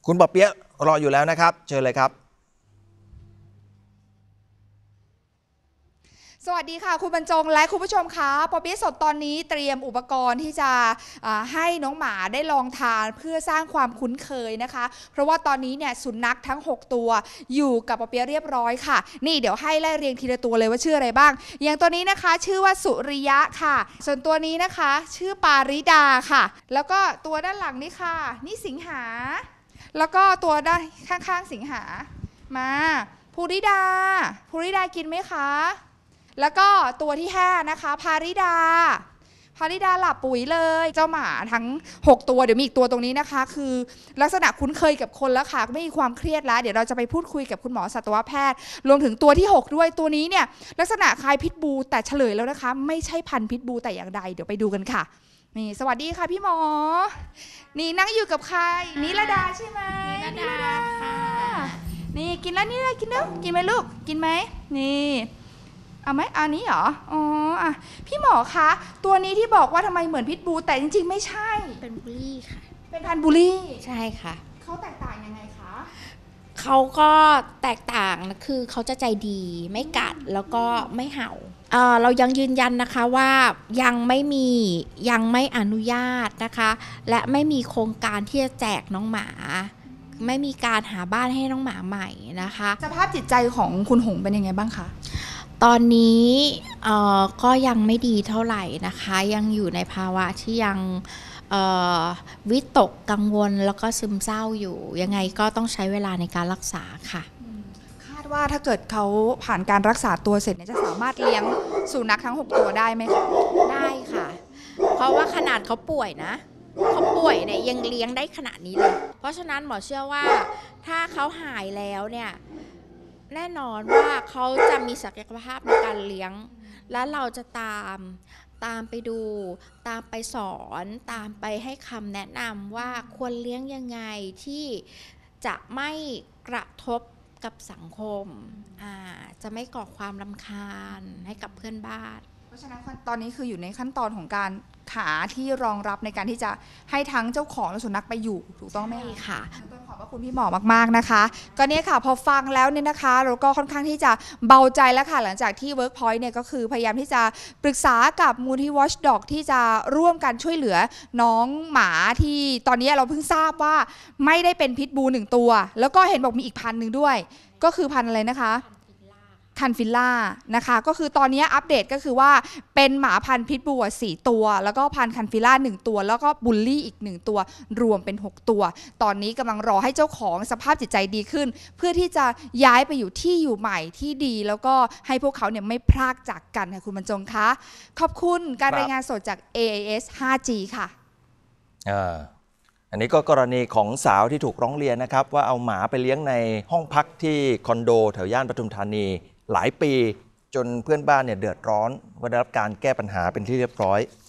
คุณปอเปี๊ยะรออยู่แล้วนะครับเชิญเลยครับสวัสดีค่ะคุณบรรจงและคุณผู้ชมคะปอเปี๊ยะสดตอนนี้เตรียมอุปกรณ์ที่จะให้น้องหมาได้ลองทานเพื่อสร้างความคุ้นเคยนะคะเพราะว่าตอนนี้เนี่ยสุนัขทั้ง6ตัวอยู่กับปอเปี๊ยะเรียบร้อยค่ะนี่เดี๋ยวให้ไล่เรียงทีละตัวเลยว่าชื่ออะไรบ้างอย่างตัวนี้นะคะชื่อว่าสุริยะค่ะส่วนตัวนี้นะคะชื่อปาริดาค่ะแล้วก็ตัวด้านหลังนี่ค่ะนี่สิงหาแล้วก็ตัวด้านข้างๆสิงหามาภูริดากินไหมคะแล้วก็ตัวที่5นะคะพาริดาหลับปุ๋ยเลยเจ้าหมาทั้ง6ตัวเดี๋ยวมีอีกตัวตรงนี้นะคะคือลักษณะคุ้นเคยกับคนแล้วค่ะไม่มีความเครียดแล้วเดี๋ยวเราจะไปพูดคุยกับคุณหมอสัตวแพทย์รวมถึงตัวที่6ด้วยตัวนี้เนี่ยลักษณะคล้ายพิทบูแต่เฉลยแล้วนะคะไม่ใช่พันธุ์พิทบูแต่อย่างใดเดี๋ยวไปดูกันค่ะนี่สวัสดีค่ะพี่หมอนี่นั่งอยู่กับใครนิรดาใช่ไหมนิรดาค่ะนี่กินแล้วนี่อะไรกินแล้วกินไหมลูกกินไหมนี่เอาไหมอันนี้เหรออ๋ออ่ะพี่หมอคะตัวนี้ที่บอกว่าทำไมเหมือนพิทบูแต่จริงๆไม่ใช่เป็นบูลลี่ค่ะเป็นพันธุ์บูลลี่ใช่ค่ะเขาแตกต่างยังไงคะเขาก็แตกต่างนะคือเขาจะใจดีไม่กัดแล้วก็ไม่เห่าเรายังยืนยันนะคะว่ายังไม่อนุญาตนะคะและไม่มีโครงการที่จะแจกน้องหมาไม่มีการหาบ้านให้น้องหมาใหม่นะคะสภาพจิตใจของคุณหงเป็นยังไงบ้างคะตอนนี้ก็ยังไม่ดีเท่าไหร่นะคะยังอยู่ในภาวะที่ยังวิตกกังวลแล้วก็ซึมเศร้าอยู่ยังไงก็ต้องใช้เวลาในการรักษาค่ะคาดว่าถ้าเกิดเขาผ่านการรักษาตัวเสร็จเนี่ยจะสามารถเลี้ยงสุนัขทั้ง6ตัวได้ไหมคะได้ค่ะเพราะว่าขนาดเขาป่วยนะเขาป่วยเนี่ยยังเลี้ยงได้ขนาดนี้เลยเพราะฉะนั้นหมอเชื่อว่าถ้าเขาหายแล้วเนี่ยแน่นอนว่าเขาจะมีศักยภาพในการเลี้ยงและเราจะตามไปดูตามไปสอนตามไปให้คำแนะนำว่าควรเลี้ยงยังไงที่จะไม่กระทบกับสังคมจะไม่ก่อความรำคาญให้กับเพื่อนบ้านเพราะฉะนั้นตอนนี้คืออยู่ในขั้นตอนของการหาที่รองรับในการที่จะให้ทั้งเจ้าของและสุนัขไปอยู่ถูกต้องไหมค่ะต้องขอบพระคุณพี่หมอมากๆนะคะก็เนี่ยค่ะพอฟังแล้วเนี่ยนะคะเราก็ค่อนข้างที่จะเบาใจแล้วค่ะหลังจากที่ Workpoint เนี่ยก็คือพยายามที่จะปรึกษากับมูลที่ Watchdog ที่จะร่วมกันช่วยเหลือน้องหมาที่ตอนนี้เราเพิ่งทราบว่าไม่ได้เป็นพิทบู1ตัวแล้วก็เห็นบอกมีอีกพันธุ์หนึ่งด้วยก็คือพันธุ์อะไรนะคะคันฟิลล่านะคะก็คือตอนนี้อัปเดตก็คือว่าเป็นหมาพันธุ์พิทบู4ตัวแล้วก็พันธุ์คันฟิลล่า1ตัวแล้วก็บูลลี่อีก1ตัวรวมเป็น6ตัวตอนนี้กำลังรอให้เจ้าของสภาพจิตใจดีขึ้นเพื่อที่จะย้ายไปอยู่ที่อยู่ใหม่ที่ดีแล้วก็ให้พวกเขาเนี่ยไม่พรากจากกันค่ะคุณบรรจงคะขอบคุณการรายงานสดจาก AIS 5G ค่ะอันนี้ก็กรณีของสาวที่ถูกร้องเรียนนะครับว่าเอาหมาไปเลี้ยงในห้องพักที่คอนโดแถวย่านปทุมธานีหลายปีจนเพื่อนบ้านเนี่ยเดือดร้อนว่าได้รับการแก้ปัญหาเป็นที่เรียบร้อย